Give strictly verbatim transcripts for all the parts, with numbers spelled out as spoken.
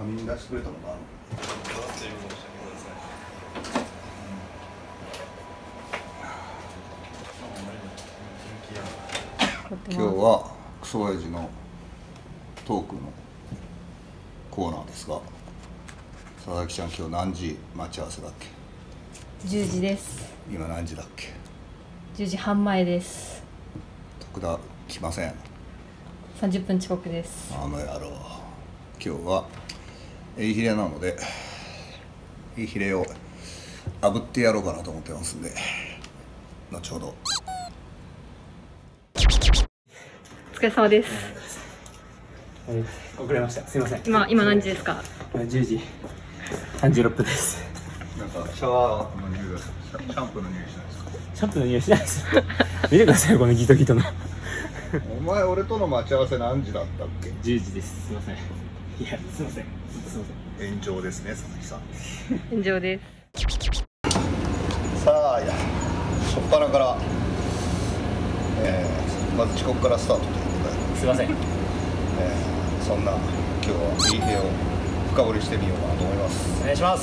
紙に出してくれたのかな。今日はクソ親父のトークのコーナーですが、佐々木ちゃん今日何時待ち合わせだっけ？ じゅうじです。 今何時だっけ？ じゅうじはん前です。 徳田来ません。 さんじゅっぷん遅刻です。 あの野郎。今日はエイヒレなのでエイヒレを炙ってやろうかなと思ってますんで、後ほど。 お疲れ様です。 えー、遅れました。すみません。 今今何時ですか？ じゅうじさんじゅうろっぷんです。 なんかシャワーの匂いが、シャンプーの匂いしないですか？ シャンプーの匂いしないです。見てください、このギトギトの。 お前俺との待ち合わせ何時だったっけ？ じゅうじです。すみません。いや、すみません。すみません。 炎上ですね、佐々木さん。 炎上です。 さあ、いや初っ端から、えー、まず遅刻からスタートということで、 すみません。 えー、そんな今日はエイヒレを深掘りしてみようかなと思います。 お願いします。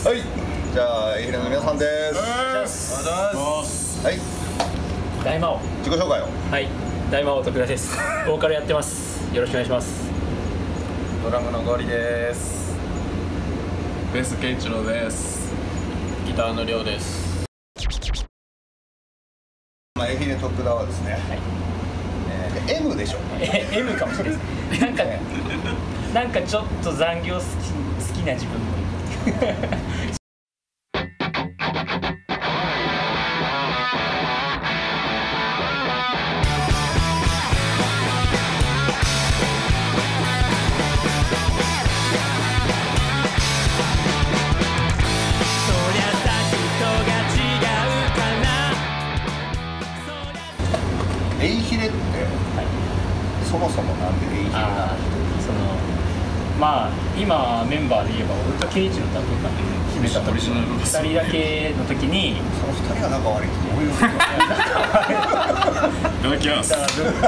はい、じゃあエイヒレの皆さんです。 お願いします。 はい、 大魔王。 自己紹介を。 はい。大魔王徳田です。ボーカルやってます。よろしくお願いします。 ドラムのゴリです。ベースケンチロです。ギターのりょうです。 まあ、エイヒレ徳田はですね、はい、えー、M でしょ。 え M かもしれないです。なんかなんかちょっと残業好き好きな自分もいる。 エイヒレって、はい、そもそもなんでエイヒレなの？ そのまあ今メンバーで言えば俺とケイチの担当だけ決めた時ふたりだけの時にそのふたりが仲悪いってどういうこと？ いただきます。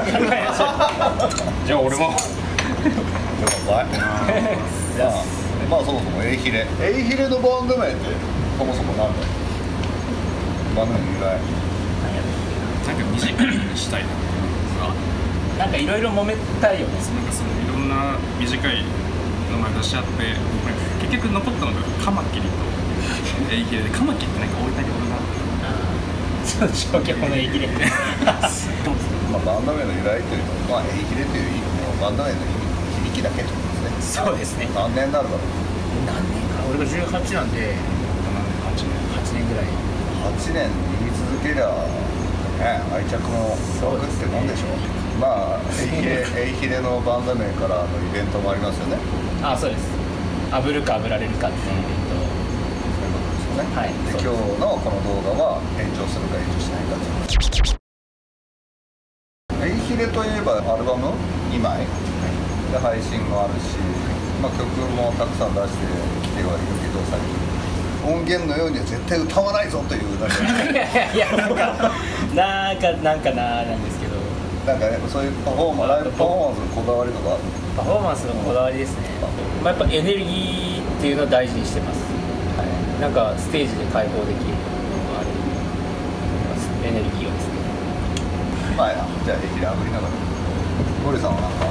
じゃあ俺も。 よかった。まあまあそもそもエイヒレエイヒレのバンド名ってそもそもなんだよ。バンド名の由来。 なんか短いにしたいなっていうのが、 なんかいろいろ揉めたいよね。 なんかそのいろんな短い名前出し合って、結局残ったのがカマキリとエイヒレで、カマキリってなんか大分におるな。 そう消去法のエイヒレ。 まあバンド名の由来というのは、まあエイヒレという意味のバンド名の響きだけってことですね。 そうですね。 何年になるだろう。 何年か。俺がじゅうはちなんで、はちねんぐらい。 はちねん言い続けりゃ。ね、愛着も湧くってもんでしょ。まあエイヒレエイヒレのバンド名からのイベントもありますよね。 ああ、そうです。炙るか炙られるかっていうイベント。 そういうことですよね。 はい。 で今日のこの動画は炎上するか炎上しないかという。エイヒレといえばアルバムにまいで配信もあるし、まあ、曲もたくさん出してきてはいるけど、最近音源のようには絶対歌わないぞというだけいやいや、なんかなんかなんかなーなんですけど、 なんかね、そういうパフォーマンスライブパフォーマンスのこだわりとかある。 パフォーマンスのこだわりですね。まあ、やっぱエネルギーっていうのを大事にしてます。はい、なんかステージで解放できるのがあるエネルギーをですね。 まあや、じゃあエイヒレ炙りながら。ゴリさんはなんか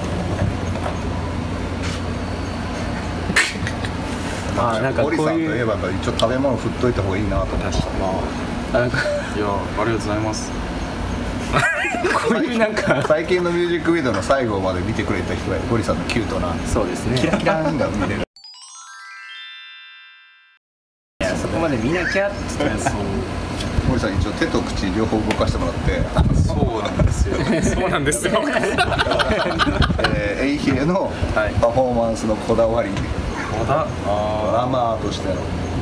あ、なんかこういうゴリさんといえばやっぱ一応食べ物振っといた方がいいなと思って。 まあ、なんかいや、ありがとうございます。 こういうなんか最近のミュージックビデオの最後まで見てくれた人はゴリさんのキュートなそうですね。 キラキラーンが見れる。 いや、そこまで見なきゃって言ったらそう。 ゴリさん一応手と口両方動かしてもらって。 そうなんですよ。そうなんですよ。 えー、エイヒレのパフォーマンスのこだわり。 まだドラマーとしての。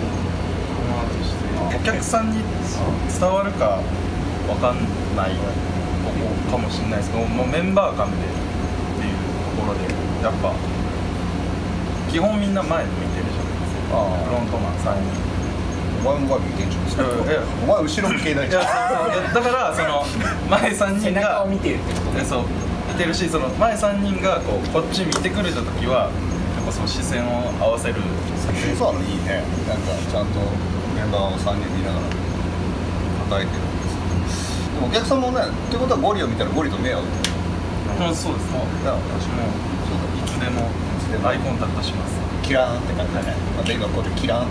お客さんに伝わるかわかんないかもしれないですけど、もうメンバー間でっていうところでやっぱ基本みんな前で見てるじゃないですか。フロントマンさんにん。 お前も前見てんじゃん。お前後ろ向けないじゃん。 だからその前さんにんが背中を見てるってことね。 そう見てるし、その前さんにんがこうこっち見てくれた時はぱその視線を合わせるそうなのいいね。なんかちゃんとメンバーをさんにん見ながら叩いてるんですよ。でもお客さんもね、ってことはゴリを見たらゴリと目合う。 うん、そうですね。私もいつでもアイコンタクトします。 キラーンって感じだね。また今ここでキラーンって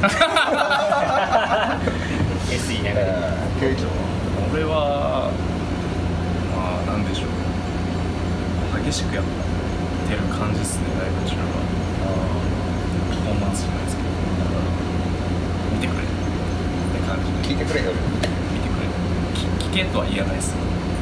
エスイー 流れてケイチョ俺はまあなんでしょう、激しくやってる感じですね、ライブ中は。パフォーマンスじゃないですけど、見てくれって感じで。 聞いてくれよ。 見てくれ、聞けとは言えないです。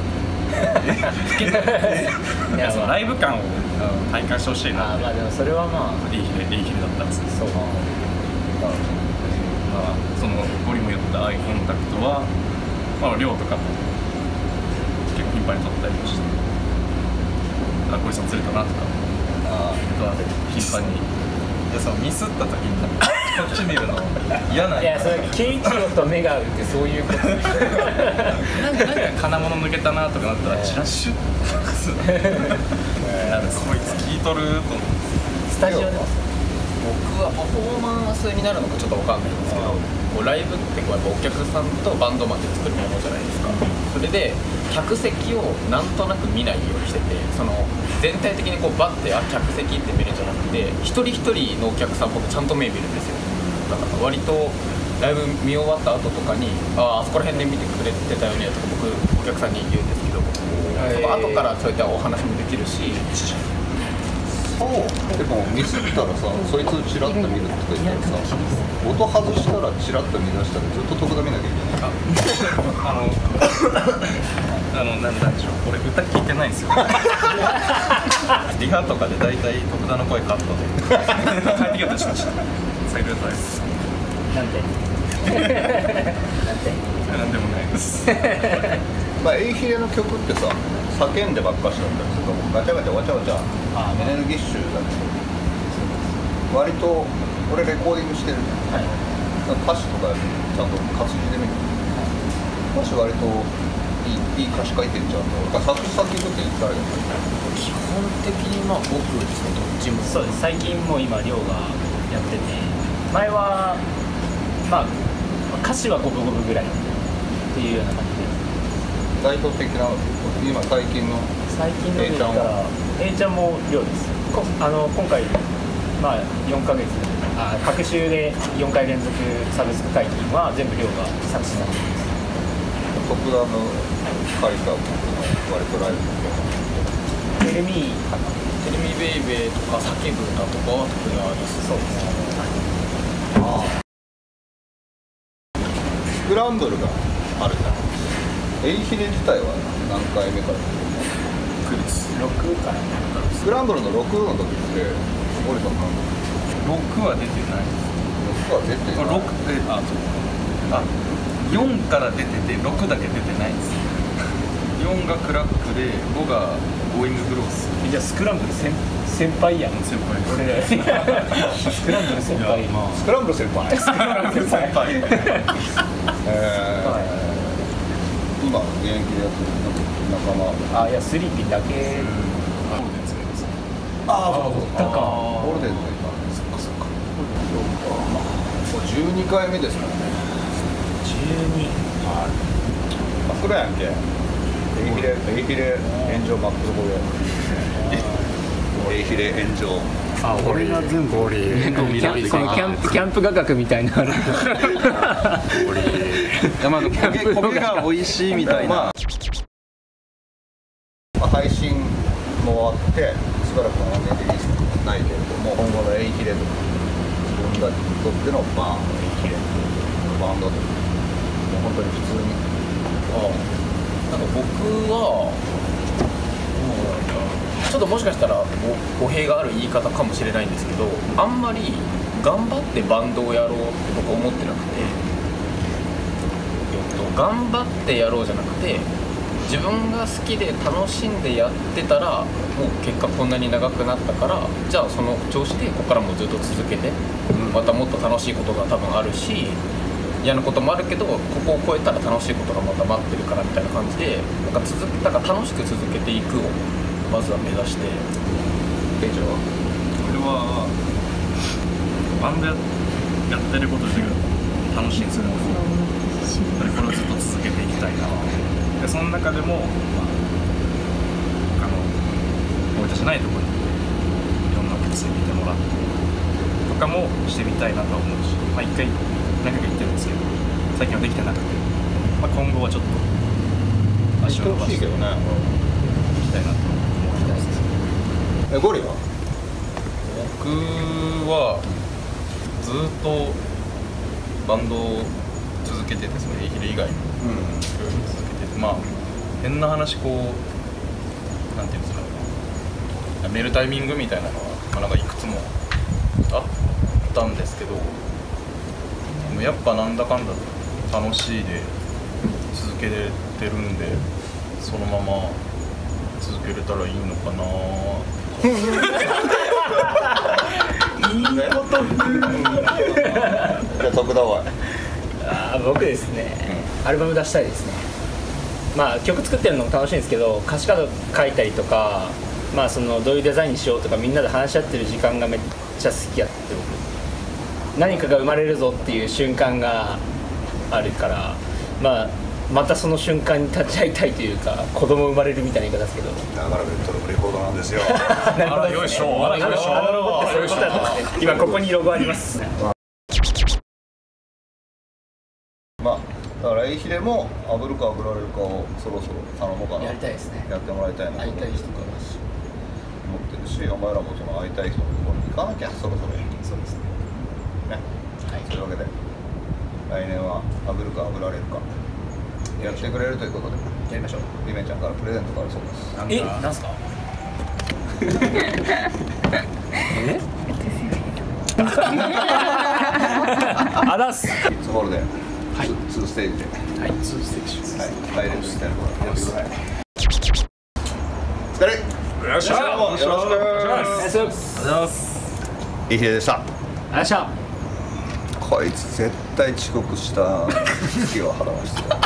いや、そのライブ感を体感してほしいな。 あ、まあでもそれはまあいい日でいい日だったんですけど、 そう、 まあそのゴリも言ったアイコンタクトは、まあ量とかも結構頻繁に撮ったりもして、あ、ゴリさん釣れたなとか、 ああと頻繁に、いや、そのミスった時にこっち見るの嫌なんいや、それケイチロと目が合うってそういうことなんかなんか金物抜けたなとかなったらチラッシュッなる、こいつ聞いとると思って。 スタジオで僕はパフォーマンスになるのかちょっと分かんないんですけど、こうライブってこうやっぱお客さんとバンドマンで作るものじゃないですか。それで客席をなんとなく見ないようにしてて、その全体的にこうバッてあ客席って見るんじゃなくて、一人一人のお客さん僕ちゃんと目見るんですよ。だから割とライブ見終わった後とかにああそこら辺で見てくれてたよねとか僕お客さんに言うんですけど、そこ後からそういったお話もできるし。 そうでもミスったらさ、そいつチラッと見るって言ったらさ、音外したらチラッと見出したらずっと徳田見なきゃいけない。 あのあのなんなんでしょう、俺歌聞いてないんですよ。リハとかで大体徳田の声カットで帰ってきたりしました。最高です。 なんてなんてなんでもないです。 まあエイヒレの曲ってさ、叫んでばっかしだったりするとガチャガチャわちゃわちゃエネルギッシュだけど、割と俺レコーディングしてるじゃん、はい、歌詞とかちゃんと活字で見る、歌詞割といい、いい歌詞書いてんじゃんと。作詞作曲って誰が基本的にまあ僕ですね、どっちも。 そうです。最近も今亮がやってて、前はまあ歌詞は五分五分ぐらいっていうような感じで、 代表的な今最近の最近の A ちゃんは A ちゃんも亮です。こあの今回まあよんかげつあ隔週でよんかい連続サブスク解禁は全部亮が作詞なんです。 徳田の書いた割とライブテレミーかな、 テレミベイベーとか叫ぶ歌とかは特にあります。 そうですね。 ああスクランブルがあるじゃん。エイヒレ自体は何回目からろくからスクランブルのろくの時ってゴリさん何だろくは出てないです。 ろくは出てない。 ろくで、あ、そうあ、よんから出ててろくだけ出てないんです。よんがクラックでごがゴーインググロース。 じゃあスクランブル先先輩やん。 先輩俺らスクランブル先輩。 まあスクランブル先輩スクランブル先輩。 えーはい今現役でやってる仲間。 あ、いやスリーピーだけ。 あ、ゴールデンズです。 ああそうそうだかゴールデンズいた。そっかそっか。まあじゅうにかいめですからね。 じゅうに。 はい。真っ黒やんけ。エイヒレエイヒレ炎上真っ黒で。エイヒレ炎上。 あ、俺が全部ゴリキャンそのキャンプキャンプ画角みたいなのある。 ゴリまあ焦げ焦げが美味しいみたいな。 まあまあ、配信も終わってしばらくのエネルギーないけれども、今後のエイヒレとか自分がにとってのバーンエイヒレのバンドとかもう本当に普通になんか僕はちょっともしかしたら語弊がある言い方かもしれないんですけど、あんまり頑張ってバンドをやろうって僕思ってなくて、えっと、頑張ってやろうじゃなくて自分が好きで楽しんでやってたらもう結果こんなに長くなったから、じゃあその調子でここからもずっと続けて、またもっと楽しいことが多分あるし嫌なこともあるけどここを超えたら楽しいことがまた待ってるからみたいな感じで、なんか続けだから楽しく続けていくをまずは目指して。 店長はこれはバンドややってること自体が楽しいんですよね。これをずっと続けていきたいな。でその中でも、まあ、あの僕たちないところにいろんなお客さんに見てもらってとかもしてみたいなと思うし、まあ一回何回か言ってるんですけど最近はできてなくて、まあ、今後はちょっと足を伸ばしていきたいなと思ってます。 えゴリは僕はずっとバンドを続けてて、そのエイヒレ以外にいろいろ続けてて、まあ変な話こうなんていうんですかね、やめるタイミングみたいなのは、まあ、なんかいくつもあったんですけど、でもやっぱなんだかんだ楽しいで続けれてるんで、そのまま続けれたらいいのかな。 いいこと言う。 じゃあ徳田はあー僕ですね、アルバム出したいですね。まあ曲作ってるのも楽しいんですけど、歌詞カード書いたりとか、まあそのどういうデザインにしようとかみんなで話し合ってる時間がめっちゃ好きやって、僕何かが生まれるぞっていう瞬間があるから、まあまたその瞬間に立ち会いたいというか、子供生まれるみたいな言い方ですけど、 だからベッドのレコードなんですよ。 なるほどあらよいしょ、あらよいしょ、 なるほど、そういうことだったんですね。今ここにロゴあります。 まあだからエイヒレも炙るか炙られるかをそろそろ頼もうかな。 やりたいですね。 やってもらいたいなと会いたい人から思ってるし、お前らもその会いたい人のところに行かなきゃ、そろそろ。 そうですね。 ね、というわけで来年は炙るか炙られるかやってくれるということで、 やりましょう。 りめちゃんからプレゼントがあるそうです。 なんかえ、なんすか？え？あだす。 キッズホールで、はい、ツーステージで、 はい、ツーステージ。 はい、ダイレクトみたいなことやってください。お疲れ。 よっしゃー、 よろしくお願いします。 ありがとうございます。 いい日でした。 ありがとうございました。 こいつ絶対遅刻した月を払わしてた。